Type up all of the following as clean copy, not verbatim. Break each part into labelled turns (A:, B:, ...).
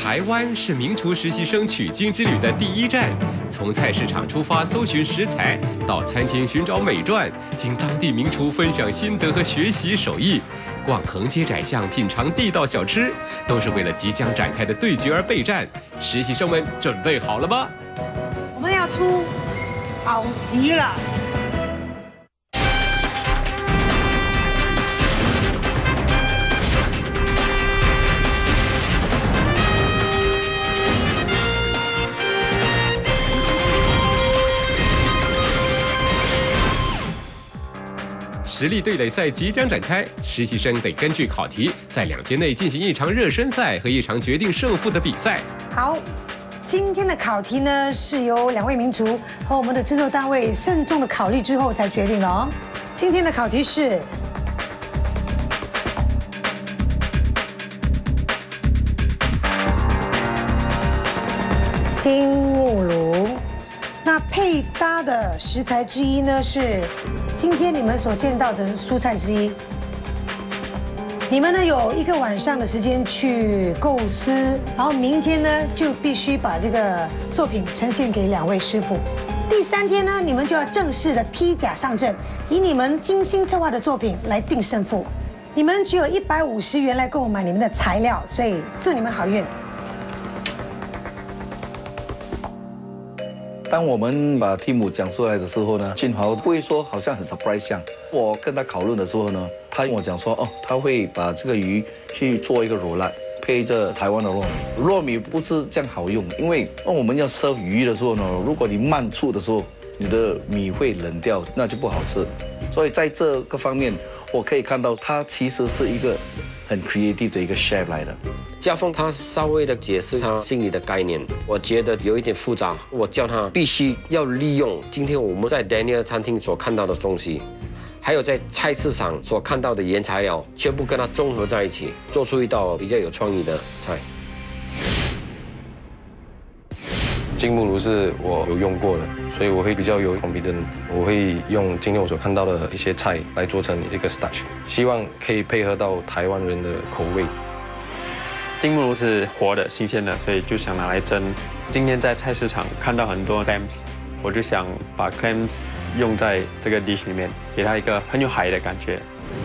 A: 台湾是名厨实习生取经之旅的第一站，从菜市场出发搜寻食材，到餐厅寻找美馔，听当地名厨分享心得和学习手艺，逛横街窄巷品尝地道小吃，都是为了即将展开的对决而备战。实习生们准备好了吗？
B: 我们要出好极了。
A: 实力对垒赛即将展开，实习生得根据考题，在2天内进行一场热身赛和一场决定胜负的比赛。
B: 好，今天的考题呢是由2位名厨和我们的制作单位慎重的考虑之后才决定的哦。今天的考题是金木炉，那配搭的食材之一呢是。 今天你们所见到的蔬菜之一，你们呢有1个晚上的时间去构思，然后明天呢就必须把这个作品呈现给2位师傅。第3天呢，你们就要正式的披甲上阵，以你们精心策划的作品来定胜负。你们只有150元来购买你们的材料，所以祝你们好运。
C: 当我们把题目讲出来的时候呢，俊豪不会说好像很 surprise 样。我跟他讨论的时候呢，他跟我讲说，哦，他会把这个鱼去做一个肉烂，配着台湾的糯米。糯米不是这样好用，因为我们要 serve 鱼的时候呢，如果你慢出的时候，你的米会冷掉，那就不好吃。所以在这个方面，我可以看到他其实是一个很 creative 的一个 chef 来的。
D: 家峰他稍微的解释他心里的概念，我觉得有一点复杂。我叫他必须要利用今天我们在 Daniel 餐厅所看到的东西，还有在菜市场所看到的原材料，全部跟它综合在一起，做出一道比较有创意的菜。
E: 金木炉是我有用过的，所以我会比较有 confident。我会用今天我所看到的一些菜来做成一个 starch， 希望可以配合到台湾人的口味。
F: 金木炉是活的、新鲜的，所以就想拿来蒸。今天在菜市场看到很多 clams， 我就想把 clams 用在这个 dish 里面，给它一个很有海的感觉。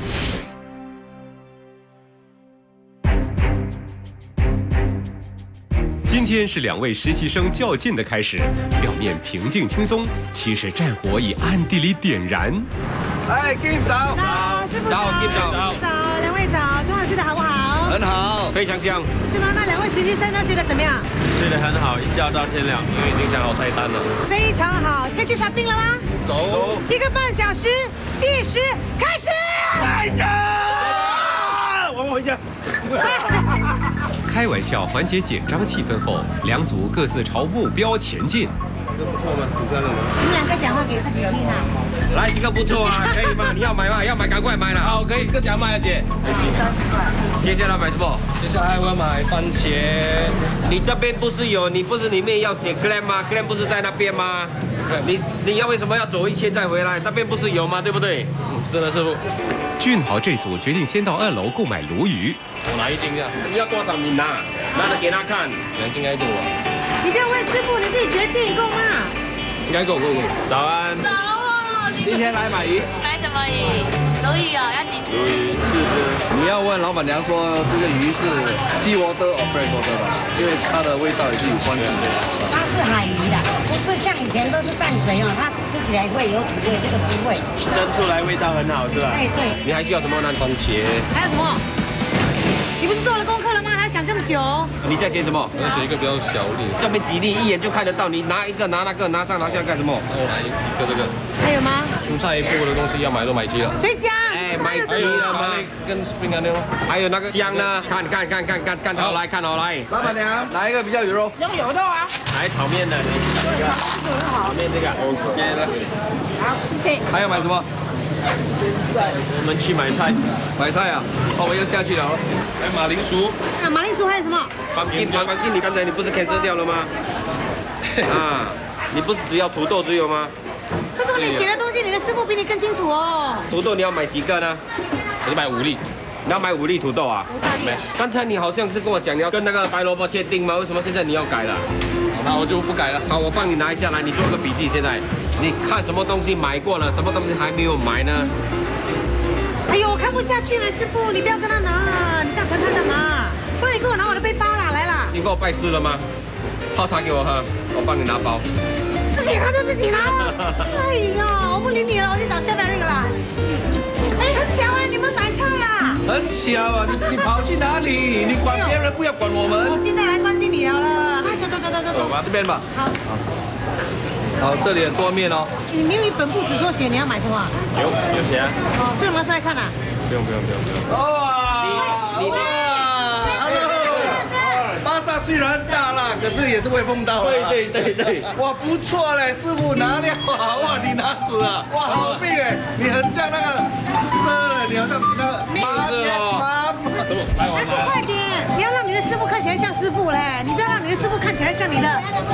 A: 今天是2位实习生较劲的开始，表面平静轻松，其实战火已暗地里点燃。
C: 哎，金早，
B: 好，师傅早，
C: 金早，
B: 早，2位早，中午吃的好不好？
C: 很好，
D: 非常香，
B: 是吗？那2位实习生呢睡得怎么样？
F: 睡得很好，一觉到天亮，因为已经想好菜单了。
B: 非常好，可以去刷冰了吗？
F: 走
B: 1个半小时，计时开始。
F: 开始！我们回家。
A: 开玩笑缓解紧张气氛后，2组各自朝目标前进。
F: 这不错吗？股票了吗？
B: 你们2个讲话给自己听啊。
D: 来，这个不错啊，可以吗？你要买吗？要买赶快买了。
E: 好，可以，这个讲买了姐。
B: 30块。
D: 接下来买什么？
E: 接下来我要买番茄。
D: 你这边不是有？你不是里面要写 clam 吗 ？clam 不是在那边吗？你要为什么要走1圈再回来？那边不是有吗？对不对？
E: 是的，师傅。
A: 俊豪这组决定先到2楼购买鲈鱼。
E: 我拿1斤啊。
D: 你要多少你拿，拿着给他看。
E: 2斤应该够啊。
B: 你不要问师傅，你自己决定够吗？
E: 应该够。
F: 早安。
G: 早哦，
F: 今天来买鱼。
G: 买什么鱼？鲈鱼哦，要几只？
F: 鱼4只。
C: 你要问老板娘说这个鱼是 sea water or fresh water 吧，因为它的味道也是有关系的。
H: 它是海鱼的，不是像以前都是淡水哦，它吃起来会有土味，这个不会。
F: 蒸出来味道很好，是吧？
H: 哎，对。
D: 你还需要什么呢？番茄。
B: 还有什么？你不是做了功课了吗？还想这么久？
D: 你在写什么？
E: 我要写一个比较小的。
D: 这边几粒，一眼就看得到。你拿一个，拿那个，拿上拿下干什么？
E: 那我拿一个这个。
B: 还有吗？
E: 蔬菜部的东西要买都买齐了。
B: 水饺。
D: 哎，买
B: 还有
D: 齐了吗？
E: 跟 spring onion 咯。
D: 还有那个姜呢？看好来，看好来。
C: 老板娘，哪一个比较有肉？
H: 有肉啊。
F: 来炒面的，你这个。炒面这个 OK 了。
H: 好，谢谢。
C: 还要买什么？
F: 我们去买菜。
C: 买菜啊！哦，我又下去了。
E: 还有马铃薯。
B: 啊，马铃薯还有什么？
D: 黄金，你刚才你不是 cancel 掉了吗？啊，你不是只要土豆只有吗？
B: 为什么你写的东西，你的师傅比你更清楚哦？
D: 土豆你要买几个呢？
E: 我就买5粒。
D: 你要买5粒土豆啊？刚才你好像是跟我讲你要跟那个白萝卜切丁吗？为什么现在你要改了？
E: 那我就不改了。
D: 好，我帮你拿一下来，你做个笔记。现在你看什么东西买过了，什么东西还没有买呢？
B: 哎呦，我看不下去了，师傅，你不要跟他拿，你这样疼他干嘛？不然你跟我拿我的背包啦，来啦。
D: 你给我拜师了吗？泡茶给我喝，我帮你拿包。
B: 自己拿就自己拿了。哎呀，我不理你了，我去找 Chef Eric 了。哎，很巧哎，你们买菜啊？
C: 很巧啊，你跑去哪里？你管别人，不要管我们。
B: 我现在来关心你了。哎，走。
C: 走吧，这边吧。
B: 好。
C: 好，这里很多面哦。
B: 你没有一本簿子说写你要买什么？
F: 有写啊。
B: 哦，不用拿出来看啦。
F: 不用。
C: 哇！
D: 你
C: 巴萨虽然大了，可是也是会碰到。对。哇，不错嘞，师傅拿料好哇，你拿纸啊，哇，好棒哎，你很像那个你好像那个
D: 是哦。
F: 怎么来
B: 还不快点！你要让你的师傅看起来像师傅嘞，你不要让你的师傅看起来像你的。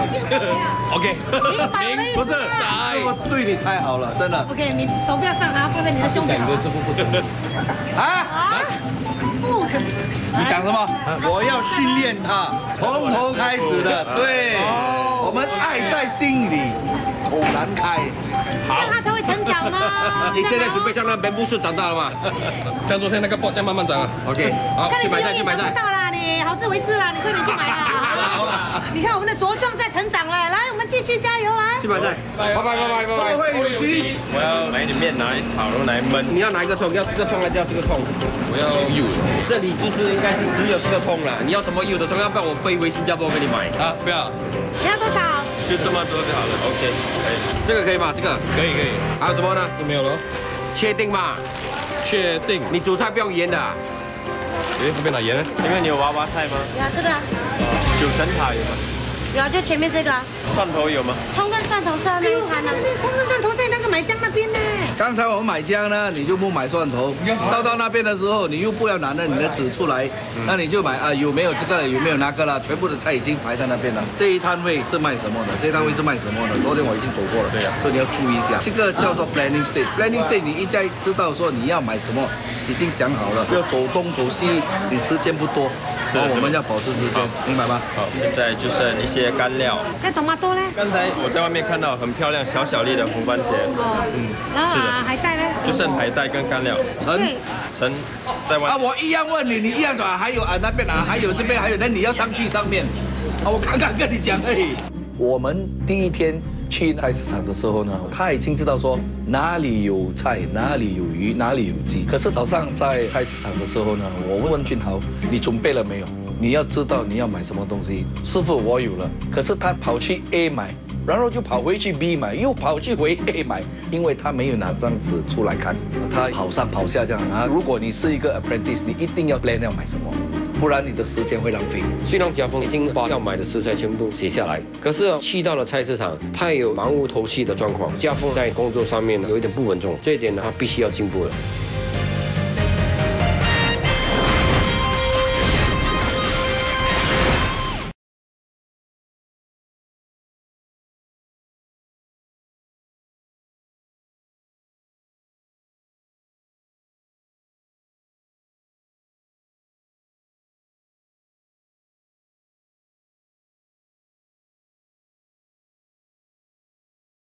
F: ？OK，
B: 明白我的意思
C: 不是，师傅对你太好了，真的。
B: OK，你手不要放啊，放在你的胸前。
E: 你的师傅不准。
C: 啊？
B: 不可能。
C: 你讲什么？我要训练他，从头开始的。对，我们爱在心里，口难开。
B: 这样他才会成长嘛。
D: 你现在准备像那本部树长大了吗？
E: 像昨天那个波这样慢慢长啊。
D: OK， 好，
B: 看你是
D: 去买菜，
B: 永远长不到啦，你好自为之啦，你快点去买啦。好了，你看我们的茁壮在成长了，来，我们继续加油来。
D: 去买菜，拜拜。
C: 都会有机。
F: 我要买一点面拿来炒，然后来焖。
D: 你要哪一个葱？要这个葱还是要这个葱？
E: 我要有
D: 这里就是应该是只有这个葱了。你要什么有的葱？要不然我飞回新加坡给你买。
E: 啊，不要，
B: 你要多少？
F: 就这么多就好了。OK，可以。
D: 这个可以吗？这个
E: 可以。
D: 还有什么呢？
E: 就没有了。
D: 确定吗？
E: 确定。
D: 你煮菜不用盐的啊。
E: 哎，那边拿盐呢？
F: 请问你有娃娃菜吗？
G: 有啊，这个啊，
F: 九层塔有吗？
G: 有啊，就前面这个啊，
F: 蒜头有吗？
G: 葱跟蒜头是要那一摊啊。
B: 空跟蒜头在那个买姜那边呢。
C: 刚才我们买姜呢，你就不买蒜头，到那边的时候，你又不要拿着你的纸出来，那你就买啊，有没有这个了，有没有那个了，全部的菜已经排在那边了。这一摊位是卖什么的？这一摊位是卖什么的？昨天我已经走过了，对呀，所以你要注意一下，这个叫做 planning stage。planning stage 你一再知道说你要买什么，已经想好了，不要走东走西，你时间不多，所以我们要保持时间，明白吗？
F: 好，现在就剩一些干料。
B: 那懂吗？多嘞。
F: 刚才我在外面看到很漂亮小粒的红番茄，
B: 然后啊，海带嘞。
F: 就剩海带跟干料。陈在外。
C: 啊，我一样问你，你一样转，还有啊那边啊，还有这边还有，那你要上去上面。啊，我刚刚跟你讲而已。我们第一天去菜市场的时候呢，他已经知道说哪里有菜，哪里有鱼，哪里有鸡。可是早上在菜市场的时候呢，我问俊豪，你准备了没有？你要知道你要买什么东西。师傅，我有了。可是他跑去 A 买。然后就跑回去 B 买，又跑去回 A 买，因为他没有拿张纸出来看，他跑上跑下这样啊。如果你是一个 apprentice， 你一定要 plan 要买什么，不然你的时间会浪费。
D: 虽然家峰已经把要买的食材全部写下来，可是去到了菜市场，他也有忙无头绪的状况。家峰在工作上面有一点不稳重，这一点呢，他必须要进步了。